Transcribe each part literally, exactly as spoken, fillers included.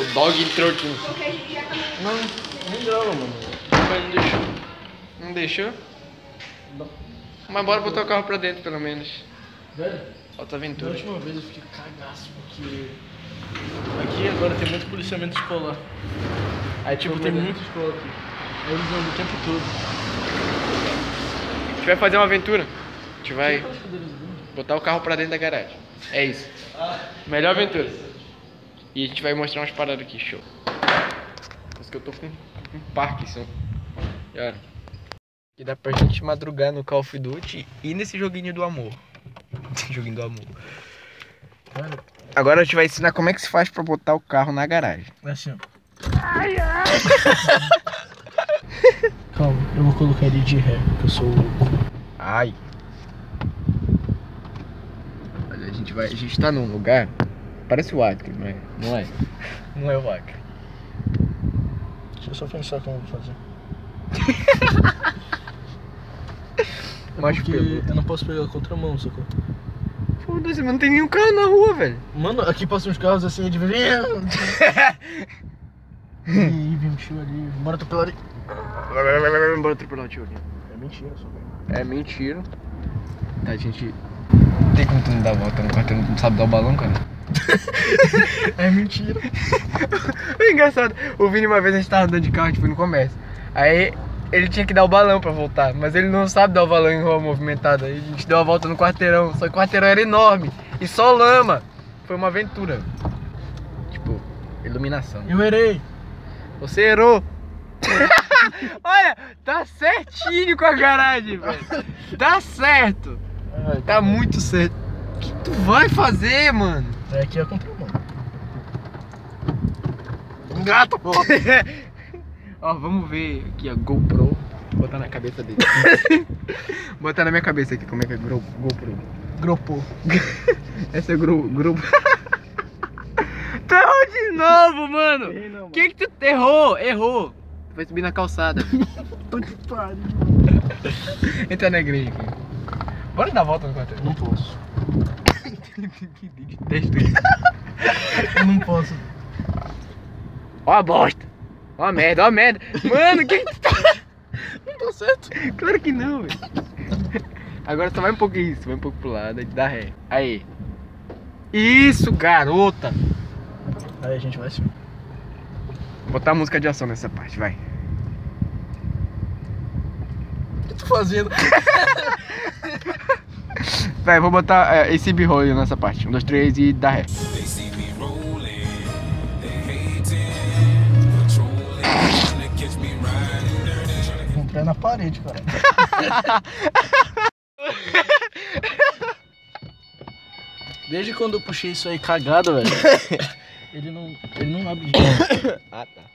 O dog entrou aqui. Não, nem grava, mano. Mas não deixou. Não deixou? Não. Mas bora botar o carro pra dentro, pelo menos. Velho, Alta da aventura. última vez eu fiquei cagaço, porque aqui agora tem muito policiamento escolar. Aí tipo, tem muita escola aqui. Aí eles andam o tempo todo. A gente vai fazer uma aventura. A gente vai botar o carro pra dentro da garagem. É isso. Melhor aventura. E a gente vai mostrar umas paradas aqui, show. Por isso que eu tô com, com Parkinson. E olha. Que dá pra gente madrugar no Call of Duty e nesse joguinho do amor. Joguinho do amor. Agora a gente vai ensinar como é que se faz pra botar o carro na garagem. É assim, ó. Ai, ai. Calma, eu vou colocar ele de ré, porque eu sou louco. Ai. Olha, a gente vai. A gente tá num lugar. Parece o Acre, não é? Não é? Não é o Acre. Deixa eu só pensar como eu vou fazer. É Mas porque pelo- eu não posso pegar a contramão, sacou? Foda-se, mas não tem nenhum carro na rua, velho. Mano, aqui passam uns carros assim de vez. Ih, vi um tio ali. Bora atropelar ali. Bora atropelar o tio ali. É mentira, só velho. É mentira. A gente. Tem como tu não dar a volta no quarteirão, tu não sabe dar o balão, cara? É mentira. É engraçado. O Vini, uma vez a gente tava andando de carro, a gente foi no comércio. Aí ele tinha que dar o balão pra voltar, mas ele não sabe dar o balão em rua movimentada. Aí a gente deu a volta no quarteirão, só que o quarteirão era enorme e só lama. Foi uma aventura. Tipo, iluminação. Eu errei. Você errou. Olha, tá certinho com a garagem, velho. Tá certo. Ai, Tá muito certo. O que tu vai fazer, mano? É aqui é a contramão. Gato, pô. Ó, vamos ver aqui a GoPro. Vou botar na cabeça dele. Botar na minha cabeça aqui como é que é Gro GoPro. Gropou. Essa é Gro Gro Tu errou de novo, mano. Errei não, mano. Que que tu errou? Errou. Tu vai subir na calçada. Tô de pariu. Entra na igreja aqui. Bora dar a volta no quarteirão. Não posso. Detesto isso. Eu não posso. Ó a bosta. Ó a merda, ó a merda. Mano, que que tu tá... Não tá certo. Claro que não, velho. Agora só vai um pouco isso, vai um pouco pro lado, aí dá ré. Aí. Isso, garota. Aí a gente vai sim. Vou botar música de ação nessa parte, vai. O que eu tô fazendo? Vai, vou botar é, esse B-roll nessa parte. Um, dois, três e dá ré. Com o pé na parede, cara. Desde quando eu puxei isso aí cagado, velho. Ele não, ele não abre de novo. Ah, tá.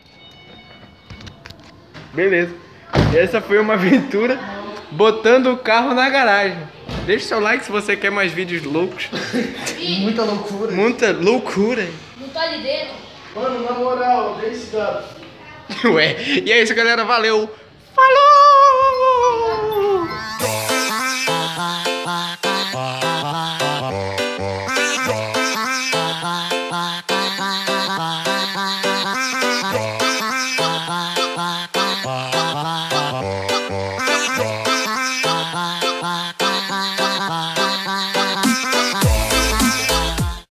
Beleza. Essa foi uma aventura botando o carro na garagem. Deixa o seu like se você quer mais vídeos loucos. Muita loucura. Muita loucura. Não tá ali dentro? Mano, na moral, deixa esse gato. Ué, e é isso, galera. Valeu. Falou!